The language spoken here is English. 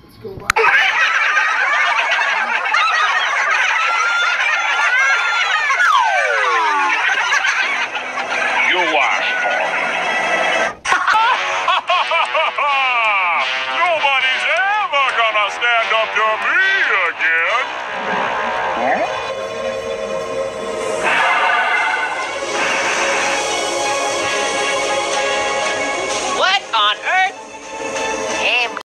go by. You asked for it. Nobody's ever gonna stand up to me again. Huh?